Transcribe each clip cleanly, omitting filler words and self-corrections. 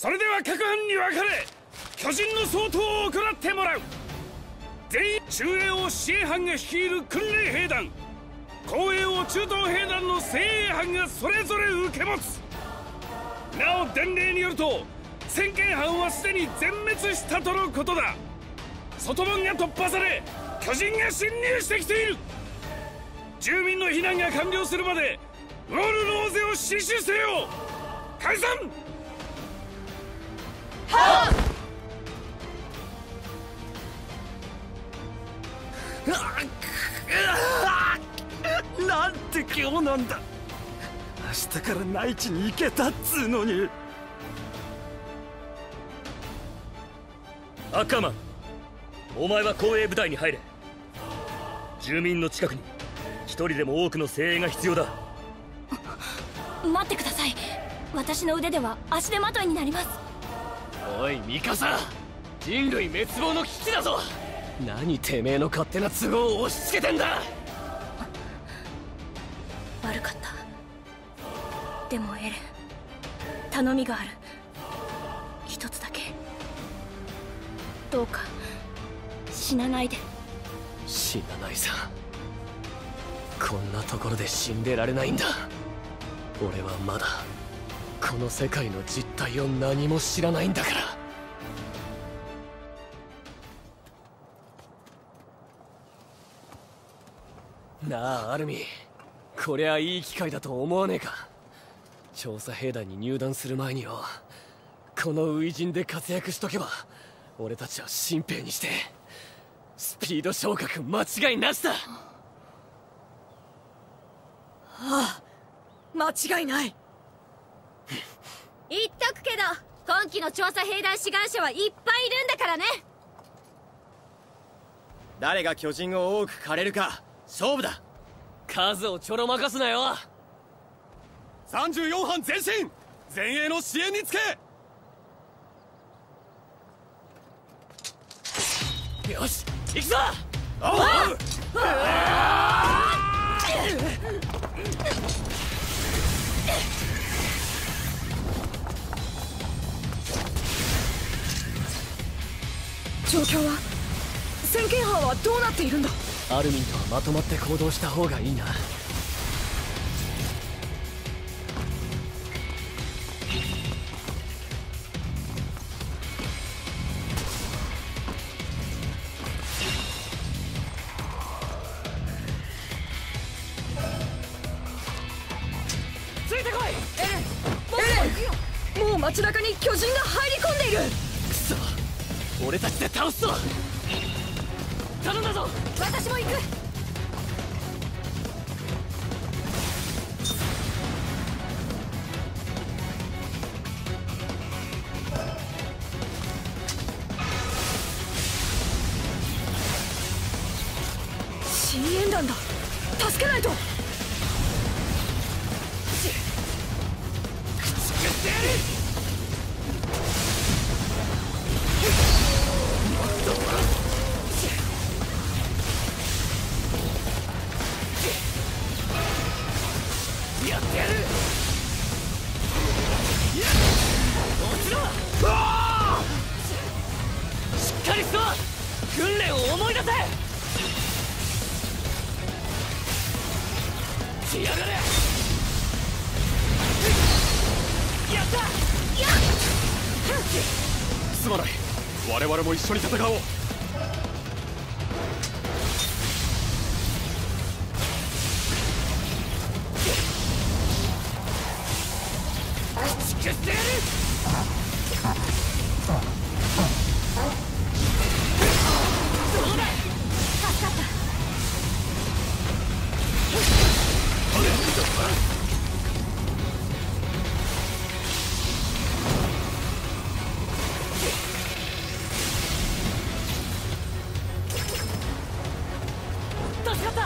それでは各班に分かれ巨人の掃討を行ってもらう。全員中衛を司令班が率いる訓練兵団、後衛を中東兵団の精鋭班がそれぞれ受け持つ。なお伝令によると先見班はすでに全滅したとのことだ。外門が突破され巨人が侵入してきている。住民の避難が完了するまでウォールローゼを死守せよ。解散。 はっ。 なんて今日なんだ。明日から内地に行けたっつうのに。 アッカーマン、お前は後衛部隊に入れ。住民の近くに一人でも多くの精鋭が必要だ。 待ってください。私の腕では足手まといになります。 おいミカサ、人類滅亡の危機だぞ。何てめえの勝手な都合を押し付けてんだ。 悪かった。でもエレン、頼みがある。一つだけ、どうか死なないで。 死なないさ。こんなところで死んでられないんだ。俺はまだこの世界の実態を何も知らないんだから。なあアルミ、こりゃいい機会だと思わねえか。調査兵団に入団する前によ、この初陣で活躍しとけば俺たちは新兵にしてスピード昇格間違いなしだ。 ああ、間違いない。 言っとくけど今期の調査兵団志願者はいっぱいいるんだからね。 誰が巨人を多く狩れるか勝負だ。 数をちょろまかすなよ。 34班前進、前衛の支援につけ。 よし行くぞ。 状況は、先見班はどうなっているんだ。 アルミンとはまとまって行動した方がいいな。 ついてこいエレン。もう街中に巨人が入り込んでいる。 くそ、俺たちで倒すぞ。頼んだぞ。 私も行く。 深淵団だ。助けないと。 やってやる。落ちろ。しっかりしろ。訓練を思い出せ。来やがれ。やった。 すまない、我々も一緒に戦おう。 駆逐してやる。どうだ。 助かった。 助かった。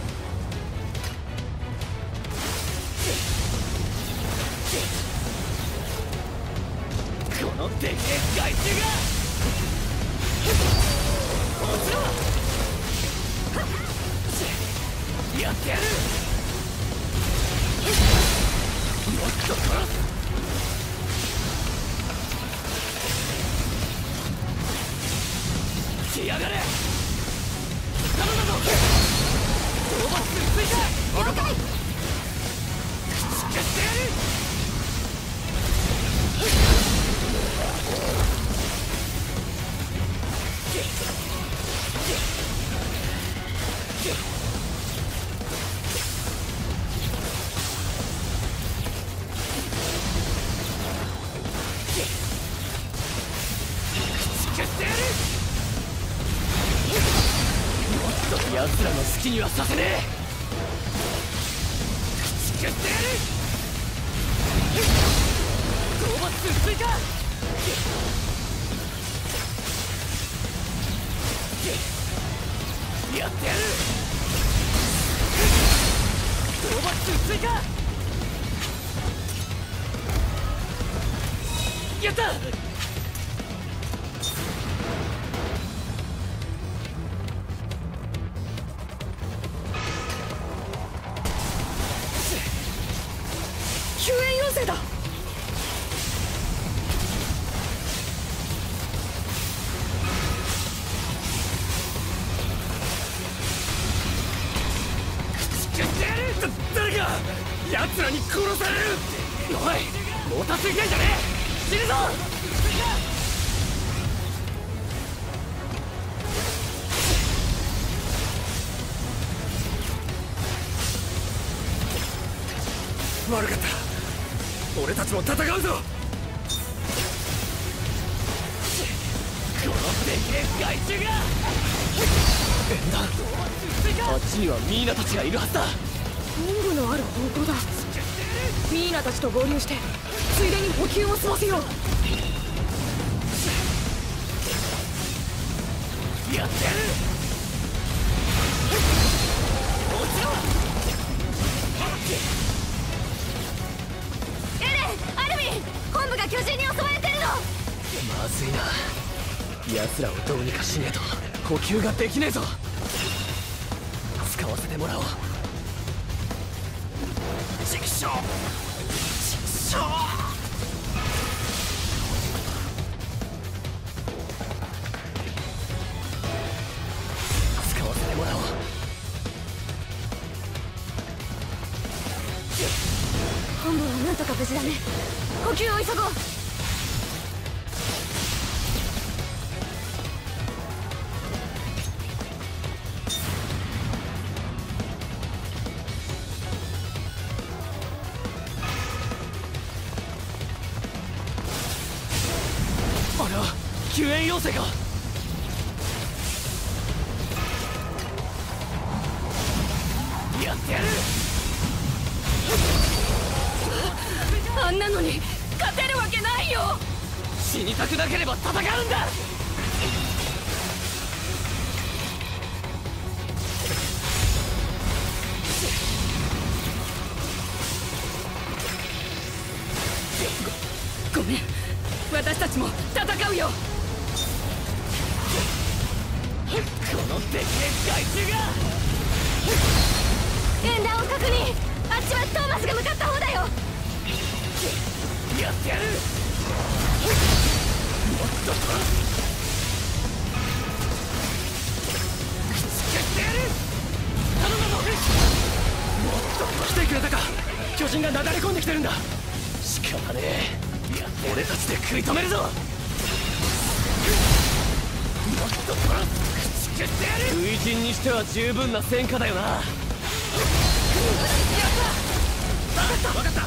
このでけえ害虫が。落ちろ。やってやる。もっと殺す。 来やがれ。頼んだぞ。討伐追加。 了解。 駆逐してやる。奴らの好きにはさせねえ。駆逐してやる。討伐数追加。やってやる。討伐数追加。やった。 救援要請だ。 誰か奴らに殺される。おい、もたついてんじゃねえ。死ぬぞ。悪かった。俺たちも戦うぞ。このでけえ害虫が。エンダー、あっちにはミーナたちがいるはずだ。 本部のある方向だ。ミーナたちと合流してついでに補給を済ませよう。 やってやる。落ちろ。 エレン、アルミン、本部が巨人に襲われてるの。 まずいな。奴らをどうにかしねえと補給ができねえぞ。使わせてもらおう。畜生。畜生。使わせてもらおう。 本部はなんとか無事だね。補給を急ごう。 あれは救援要請か。やってやる。 あんなのに勝てるわけないよ。 死にたくなければ戦うんだ。 ごめん、私たちも戦うよ。 このでけえ害虫が。 演弾を確認。あっちはトーマスが向かった方だよ。 やってやる。もっと駆逐してやる。頼んだぞ。もっと来てくれたか。巨人がなだれ込んできてるんだ。仕方ねえ。俺たちで食い止めるぞ。もっと駆逐してやる。初陣にしては十分な戦果だよな。やった。分かった分かった。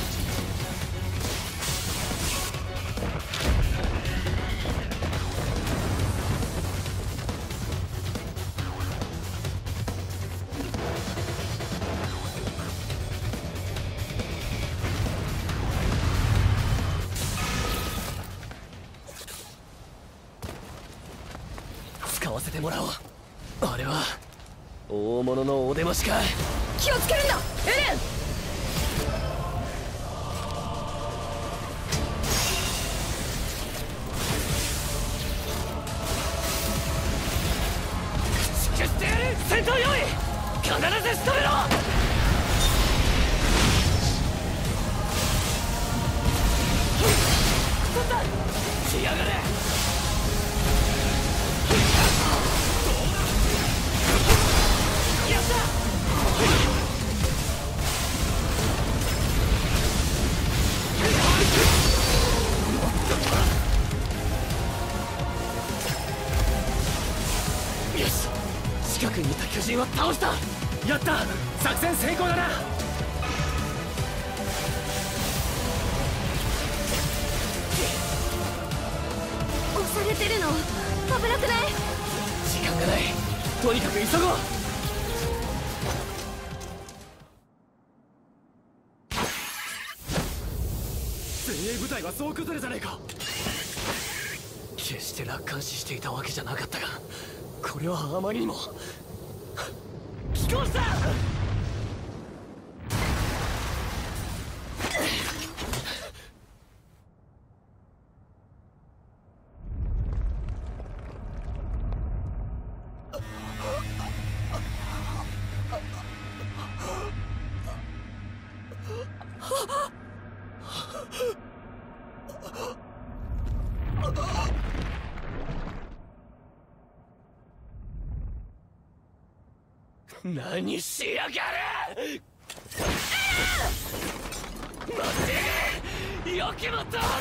使わせてもらおう。あれは大物のお出ましか。 気をつけるんだ、エレン。 駆逐してやる。戦闘用意。必ず仕留めろ。取った。来やがれ。 は倒した。 やった。作戦成功だな。 押されてるの危なくない？ 時間がない。とにかく急ごう。 精鋭部隊は総崩れじゃねえか。 決して楽観視していたわけじゃなかったが、これはあまりにも。寄港した。何しやがる。待て、よきもと話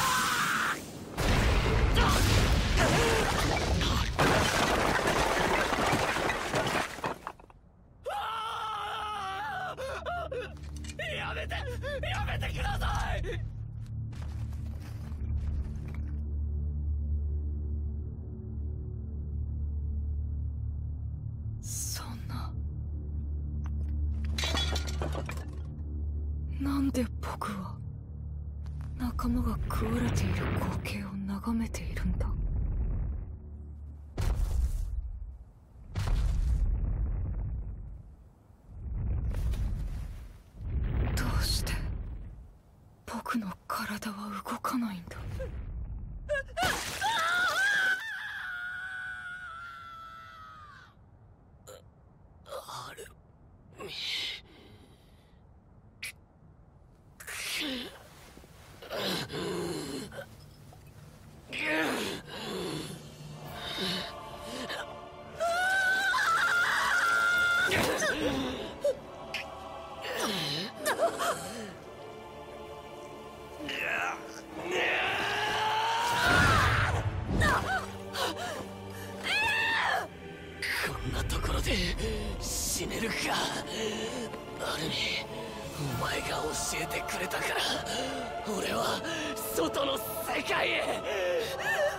やめてください。 そんな。なんで僕は仲間が食われている光景を眺めているんだ。どうして僕の体は動かないんだ。 アルミ。こんなところで死ねるか。アルミ、お前が教えてくれたから俺は外の世界へ。